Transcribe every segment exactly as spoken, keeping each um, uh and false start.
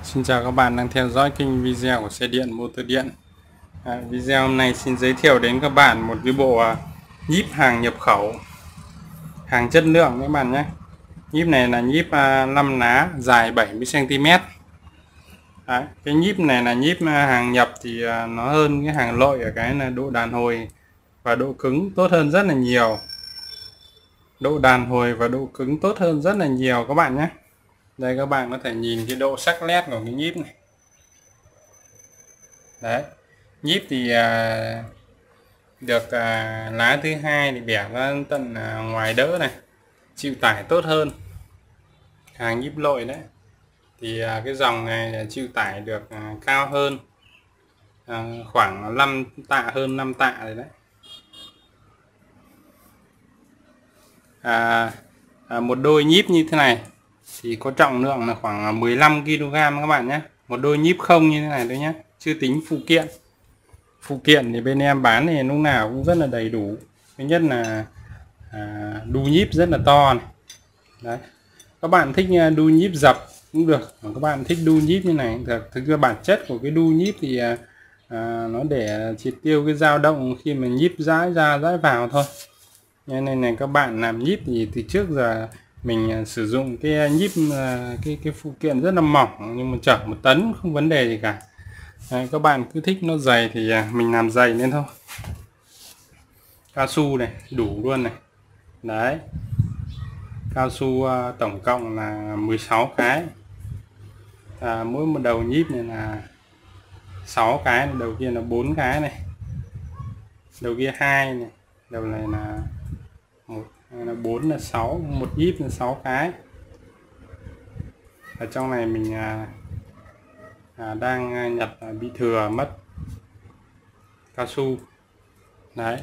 Xin chào các bạn đang theo dõi kênh video của xe điện Motor Điện. À, video hôm nay xin giới thiệu đến các bạn một cái bộ à, nhíp hàng nhập khẩu, hàng chất lượng các bạn nhé. Nhíp này là nhíp à, năm ná dài bảy mươi xăng ti mét. Đấy, cái nhíp này là nhíp à, hàng nhập thì à, nó hơn cái hàng lội ở cái là độ đàn hồi và độ cứng tốt hơn rất là nhiều. Độ đàn hồi và độ cứng tốt hơn rất là nhiều các bạn nhé. Đây các bạn có thể nhìn cái độ sắc nét của cái nhíp này. Đấy, nhíp thì à, được à, lá thứ hai thì bẻ ra tận à, ngoài đỡ này, chịu tải tốt hơn hàng nhíp lội đấy. Thì à, cái dòng này chịu tải được à, cao hơn, à, khoảng năm tạ, hơn năm tạ rồi đấy. à, à, một đôi nhíp như thế này thì có trọng lượng là khoảng mười lăm ki lô gam các bạn nhé. Một đôi nhíp không như thế này thôi nhé, chưa tính phụ kiện. Phụ kiện thì bên em bán thì lúc nào cũng rất là đầy đủ. Thứ nhất là à, đu nhíp rất là to này. Đấy, các bạn thích đu nhíp dập cũng được, các bạn thích đu nhíp như này được. Thực ra bản chất của cái đu nhíp thì à, à, nó để triệt tiêu cái dao động khi mà nhíp rãi ra rãi vào thôi. Nên này các bạn làm nhíp thì từ trước giờ mình sử dụng cái nhíp cái cái phụ kiện rất là mỏng, nhưng mà chở một tấn không vấn đề gì cả. Đấy, các bạn cứ thích nó dày thì mình làm dày lên thôi. Cao su này đủ luôn này. Đấy, cao su uh, tổng cộng là mười sáu cái. À, mỗi một đầu nhíp này là sáu cái, đầu kia là bốn cái này, đầu kia hai này, đầu này là một, là bốn, là sáu, một nhíp là sáu cái. Ở trong này mình à, à, đang nhặt à, bị thừa mất cao su. Đấy,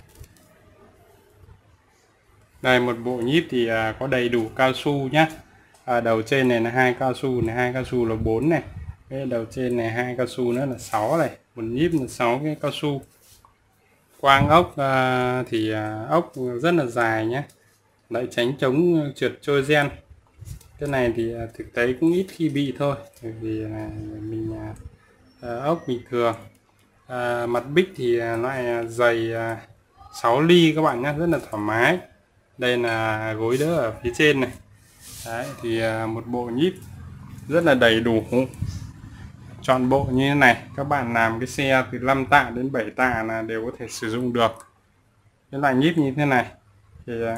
đây một bộ nhíp thì à, có đầy đủ cao su nhá. À, đầu trên này là hai cao su này, hai cao su là bốn này, cái đầu trên này hai cao su nữa là sáu này, một nhíp là sáu cái cao su. Quang ốc à, thì à, ốc rất là dài nhé, lại tránh chống trượt trôi gen. Cái này thì à, thực tế cũng ít khi bị thôi, bởi vì à, mình à, à, ốc bình thường. À, mặt bích thì à, loại dày à, sáu ly các bạn nhé, rất là thoải mái. Đây là gối đỡ ở phía trên này. Đấy, thì à, một bộ nhíp rất là đầy đủ, trọn bộ như thế này. Các bạn làm cái xe từ năm tạ đến bảy tạ là đều có thể sử dụng được cái loại nhíp như thế này. Thì uh,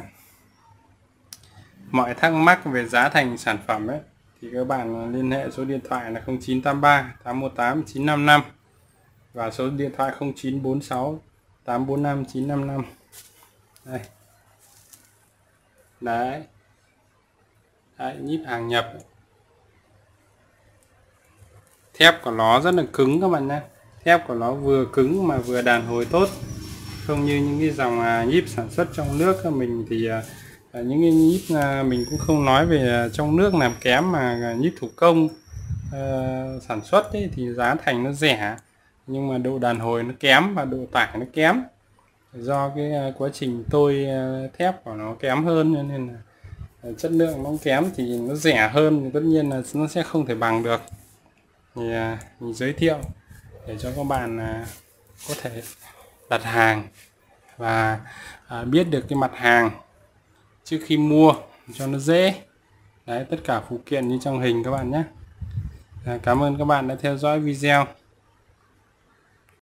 mọi thắc mắc về giá thành sản phẩm ấy thì các bạn liên hệ số điện thoại là không chín tám ba tám một tám chín năm năm và số điện thoại không chín bốn sáu tám bốn năm chín năm năm. Đây. Đấy. Đấy, nhíp hàng nhập. Thép của nó rất là cứng các bạn nhé. Thép của nó vừa cứng mà vừa đàn hồi tốt, không như những cái dòng à, nhíp sản xuất trong nước. Mình thì à, những cái nhíp à, mình cũng không nói về à, trong nước làm kém, mà nhíp thủ công à, sản xuất ấy, thì giá thành nó rẻ nhưng mà độ đàn hồi nó kém và độ tải nó kém, do cái à, quá trình tôi à, thép của nó kém hơn, nên là à, chất lượng nó kém thì nó rẻ hơn thì tất nhiên là nó sẽ không thể bằng được. Thì à, mình giới thiệu để cho các bạn à, có thể đặt hàng và à, biết được cái mặt hàng trước khi mua cho nó dễ. Đấy, tất cả phụ kiện như trong hình các bạn nhé. À, cảm ơn các bạn đã theo dõi video.